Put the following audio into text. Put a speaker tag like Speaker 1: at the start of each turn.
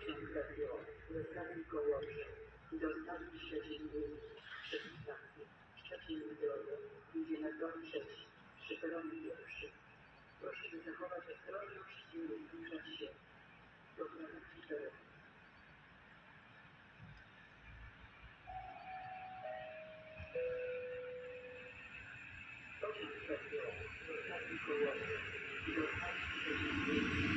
Speaker 1: Pociąg trafił ze stacji Kołobrzeg do stacji Szczecin-Główny. Przed stacją Szczecin-Zdroje idzie na tor trzeci przy peronie pierwszym. Prosimy zachować ostrożność i nie zbliżać się do krawędzi peronu. Pociąg trafił ze stacji Kołobrzeg do stacji Szczecin-Główny.